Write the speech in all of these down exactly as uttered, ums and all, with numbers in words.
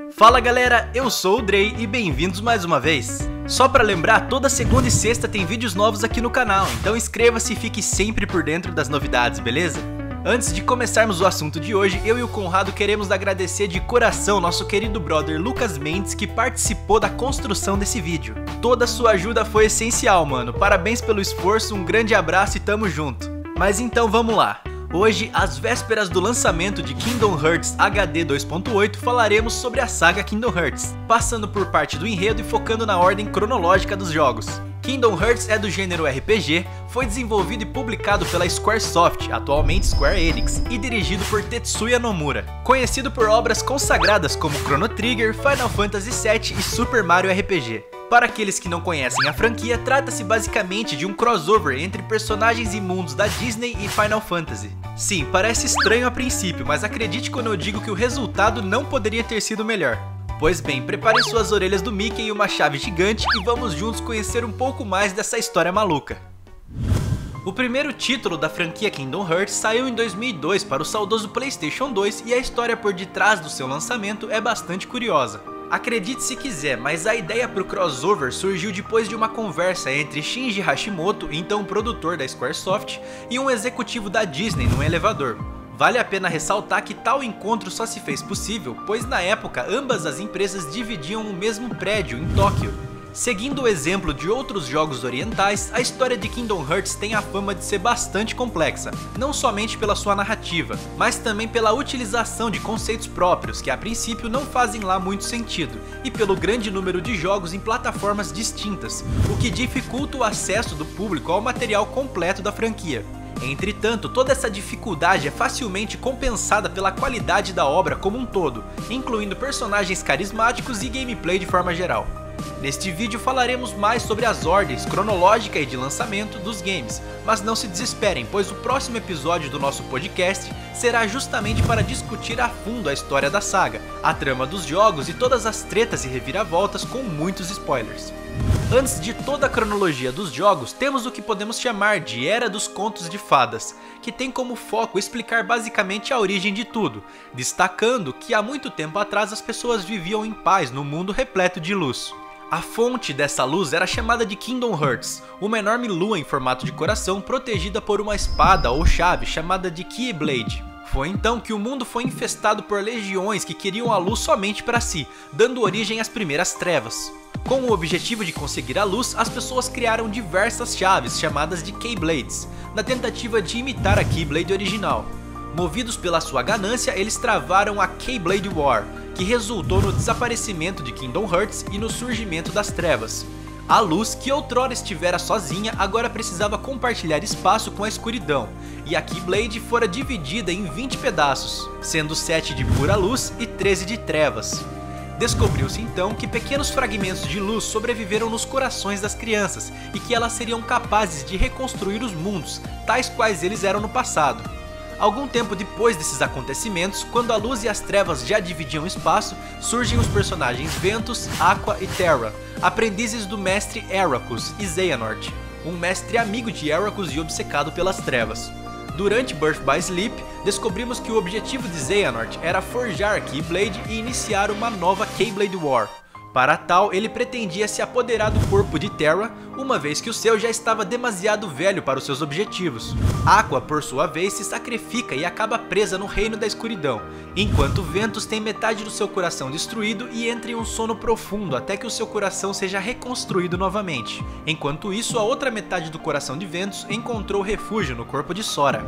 Fala galera, eu sou o Drey e bem-vindos mais uma vez. Só pra lembrar, toda segunda e sexta tem vídeos novos aqui no canal, então inscreva-se e fique sempre por dentro das novidades, beleza? Antes de começarmos o assunto de hoje, eu e o Conrado queremos agradecer de coração nosso querido brother Lucas Mendes, que participou da construção desse vídeo. Toda a sua ajuda foi essencial, mano. Parabéns pelo esforço, um grande abraço e tamo junto. Mas então vamos lá. Hoje, às vésperas do lançamento de Kingdom Hearts H D dois ponto oito, falaremos sobre a saga Kingdom Hearts, passando por parte do enredo e focando na ordem cronológica dos jogos. Kingdom Hearts é do gênero R P G, foi desenvolvido e publicado pela Squaresoft, atualmente Square Enix, e dirigido por Tetsuya Nomura. Conhecido por obras consagradas como Chrono Trigger, Final Fantasy sete e Super Mario R P G. Para aqueles que não conhecem a franquia, trata-se basicamente de um crossover entre personagens e mundos da Disney e Final Fantasy. Sim, parece estranho a princípio, mas acredite quando eu digo que o resultado não poderia ter sido melhor. Pois bem, preparem suas orelhas do Mickey e uma chave gigante e vamos juntos conhecer um pouco mais dessa história maluca. O primeiro título da franquia Kingdom Hearts saiu em dois mil e dois para o saudoso PlayStation dois e a história por detrás do seu lançamento é bastante curiosa. Acredite se quiser, mas a ideia para o crossover surgiu depois de uma conversa entre Shinji Hashimoto, então produtor da Squaresoft, e um executivo da Disney num elevador. Vale a pena ressaltar que tal encontro só se fez possível, pois na época ambas as empresas dividiam o mesmo prédio em Tóquio. Seguindo o exemplo de outros jogos orientais, a história de Kingdom Hearts tem a fama de ser bastante complexa, não somente pela sua narrativa, mas também pela utilização de conceitos próprios que a princípio não fazem lá muito sentido, e pelo grande número de jogos em plataformas distintas, o que dificulta o acesso do público ao material completo da franquia. Entretanto, toda essa dificuldade é facilmente compensada pela qualidade da obra como um todo, incluindo personagens carismáticos e gameplay de forma geral. Neste vídeo falaremos mais sobre as ordens cronológica e de lançamento dos games, mas não se desesperem, pois o próximo episódio do nosso podcast será justamente para discutir a fundo a história da saga, a trama dos jogos e todas as tretas e reviravoltas com muitos spoilers. Antes de toda a cronologia dos jogos, temos o que podemos chamar de Era dos Contos de Fadas, que tem como foco explicar basicamente a origem de tudo, destacando que há muito tempo atrás as pessoas viviam em paz num mundo repleto de luz. A fonte dessa luz era chamada de Kingdom Hearts, uma enorme lua em formato de coração protegida por uma espada ou chave chamada de Keyblade. Foi então que o mundo foi infestado por legiões que queriam a luz somente para si, dando origem às primeiras trevas. Com o objetivo de conseguir a luz, as pessoas criaram diversas chaves chamadas de Keyblades, na tentativa de imitar a Keyblade original. Movidos pela sua ganância, eles travaram a Keyblade War, que resultou no desaparecimento de Kingdom Hearts e no surgimento das trevas. A luz, que outrora estivera sozinha, agora precisava compartilhar espaço com a escuridão, e a Keyblade fora dividida em vinte pedaços, sendo sete de pura luz e treze de trevas. Descobriu-se então que pequenos fragmentos de luz sobreviveram nos corações das crianças e que elas seriam capazes de reconstruir os mundos, tais quais eles eram no passado. Algum tempo depois desses acontecimentos, quando a luz e as trevas já dividiam espaço, surgem os personagens Ventus, Aqua e Terra, aprendizes do mestre Eraqus e Xehanort, um mestre amigo de Eraqus e obcecado pelas trevas. Durante Birth by Sleep, descobrimos que o objetivo de Xehanort era forjar a Keyblade e iniciar uma nova Keyblade War. Para tal, ele pretendia se apoderar do corpo de Terra, uma vez que o seu já estava demasiado velho para os seus objetivos. Aqua, por sua vez, se sacrifica e acaba presa no reino da escuridão, enquanto Ventus tem metade do seu coração destruído e entra em um sono profundo até que o seu coração seja reconstruído novamente. Enquanto isso, a outra metade do coração de Ventus encontrou refúgio no corpo de Sora.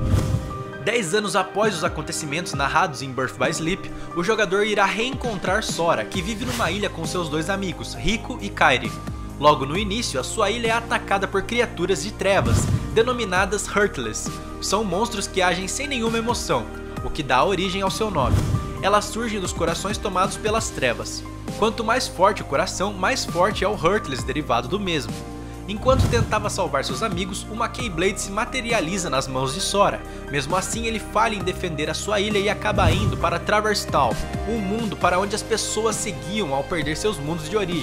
Dez anos após os acontecimentos narrados em Birth by Sleep, o jogador irá reencontrar Sora, que vive numa ilha com seus dois amigos, Rico e Kairi. Logo no início, a sua ilha é atacada por criaturas de trevas, denominadas Heartless. São monstros que agem sem nenhuma emoção, o que dá origem ao seu nome. Elas surgem dos corações tomados pelas trevas. Quanto mais forte o coração, mais forte é o Heartless derivado do mesmo. Enquanto tentava salvar seus amigos, uma Keyblade se materializa nas mãos de Sora. Mesmo assim, ele falha em defender a sua ilha e acaba indo para Traverstal, um mundo para onde as pessoas seguiam ao perder seus mundos de origem.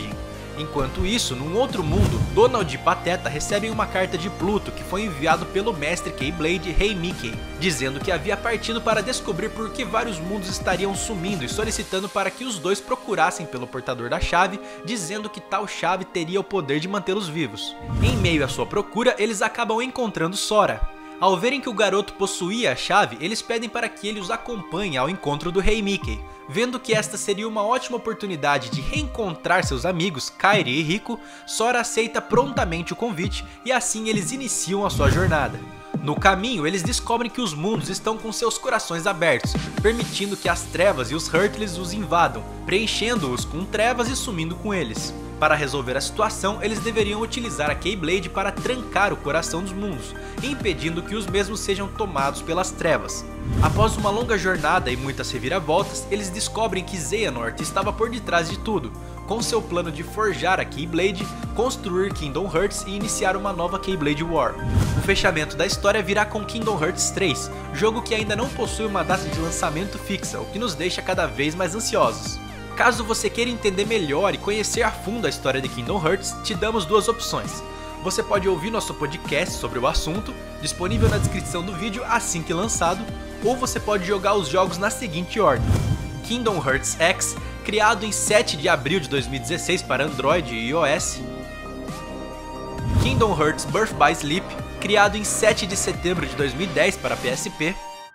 Enquanto isso, num outro mundo, Donald e Pateta recebem uma carta de Pluto que foi enviado pelo mestre Keyblade Rei Mickey, dizendo que havia partido para descobrir por que vários mundos estariam sumindo e solicitando para que os dois procurassem pelo portador da chave, dizendo que tal chave teria o poder de mantê-los vivos. Em meio à sua procura, eles acabam encontrando Sora. Ao verem que o garoto possuía a chave, eles pedem para que ele os acompanhe ao encontro do Rei Mickey. Vendo que esta seria uma ótima oportunidade de reencontrar seus amigos Kairi e Rico, Sora aceita prontamente o convite e assim eles iniciam a sua jornada. No caminho, eles descobrem que os mundos estão com seus corações abertos, permitindo que as trevas e os Heartless os invadam, preenchendo-os com trevas e sumindo com eles. Para resolver a situação, eles deveriam utilizar a Keyblade para trancar o coração dos mundos, impedindo que os mesmos sejam tomados pelas trevas. Após uma longa jornada e muitas reviravoltas, eles descobrem que Xehanort estava por detrás de tudo, com seu plano de forjar a Keyblade, construir Kingdom Hearts e iniciar uma nova Keyblade War. O fechamento da história virá com Kingdom Hearts três, jogo que ainda não possui uma data de lançamento fixa, o que nos deixa cada vez mais ansiosos. Caso você queira entender melhor e conhecer a fundo a história de Kingdom Hearts, te damos duas opções. Você pode ouvir nosso podcast sobre o assunto, disponível na descrição do vídeo assim que lançado, ou você pode jogar os jogos na seguinte ordem: Kingdom Hearts X, criado em sete de abril de dois mil e dezesseis para Android e iOS. Kingdom Hearts Birth by Sleep, criado em sete de setembro de dois mil e dez para P S P.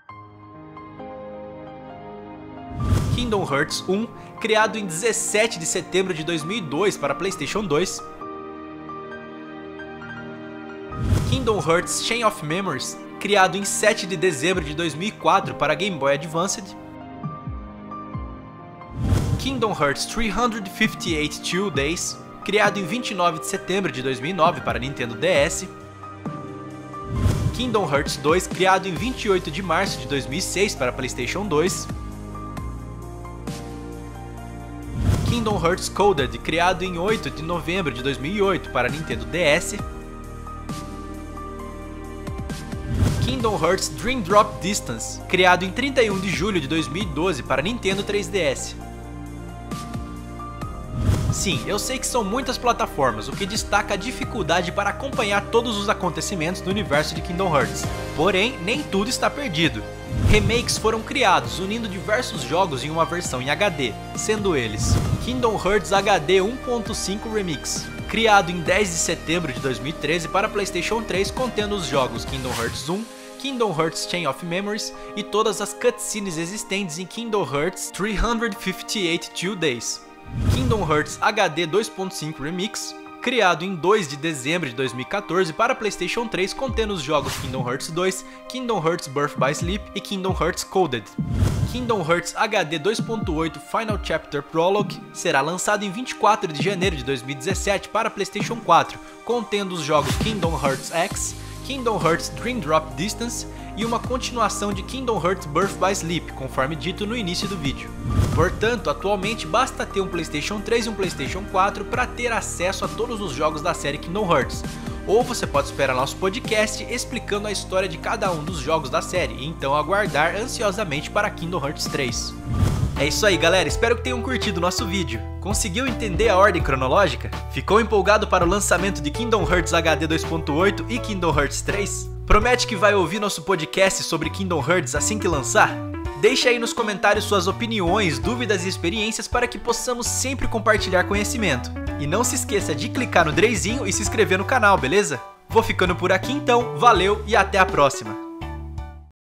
Kingdom Hearts um, criado em dezessete de setembro de dois mil e dois para PlayStation dois. Kingdom Hearts Chain of Memories, criado em sete de dezembro de dois mil e quatro para Game Boy Advance. Kingdom Hearts trezentos e cinquenta e oito Two Days, criado em vinte e nove de setembro de dois mil e nove para Nintendo D S. Kingdom Hearts dois, criado em vinte e oito de março de dois mil e seis para PlayStation dois. Kingdom Hearts Coded, criado em oito de novembro de dois mil e oito para Nintendo D S. Kingdom Hearts Dream Drop Distance, criado em trinta e um de julho de dois mil e doze para Nintendo três D S. Sim, eu sei que são muitas plataformas, o que destaca a dificuldade para acompanhar todos os acontecimentos do universo de Kingdom Hearts. Porém, nem tudo está perdido. Remakes foram criados, unindo diversos jogos em uma versão em H D, sendo eles Kingdom Hearts H D um ponto cinco Remix, criado em dez de setembro de dois mil e treze para PlayStation três, contendo os jogos Kingdom Hearts um, Kingdom Hearts Chain of Memories e todas as cutscenes existentes em Kingdom Hearts trezentos e cinquenta e oito Two Days. Kingdom Hearts H D dois ponto cinco Remix, criado em dois de dezembro de dois mil e quatorze para PlayStation três, contendo os jogos Kingdom Hearts dois, Kingdom Hearts Birth by Sleep e Kingdom Hearts Coded. Kingdom Hearts H D dois ponto oito Final Chapter Prologue será lançado em vinte e quatro de janeiro de dois mil e dezessete para PlayStation quatro, contendo os jogos Kingdom Hearts X, Kingdom Hearts Dream Drop Distance e uma continuação de Kingdom Hearts Birth by Sleep, conforme dito no início do vídeo. Portanto, atualmente basta ter um PlayStation três e um PlayStation quatro para ter acesso a todos os jogos da série Kingdom Hearts. Ou você pode esperar nosso podcast explicando a história de cada um dos jogos da série e então aguardar ansiosamente para Kingdom Hearts três. É isso aí, galera, espero que tenham curtido o nosso vídeo. Conseguiu entender a ordem cronológica? Ficou empolgado para o lançamento de Kingdom Hearts H D dois ponto oito e Kingdom Hearts três? Promete que vai ouvir nosso podcast sobre Kingdom Hearts assim que lançar? Deixe aí nos comentários suas opiniões, dúvidas e experiências para que possamos sempre compartilhar conhecimento. E não se esqueça de clicar no Dreyzinho e se inscrever no canal, beleza? Vou ficando por aqui então, valeu e até a próxima!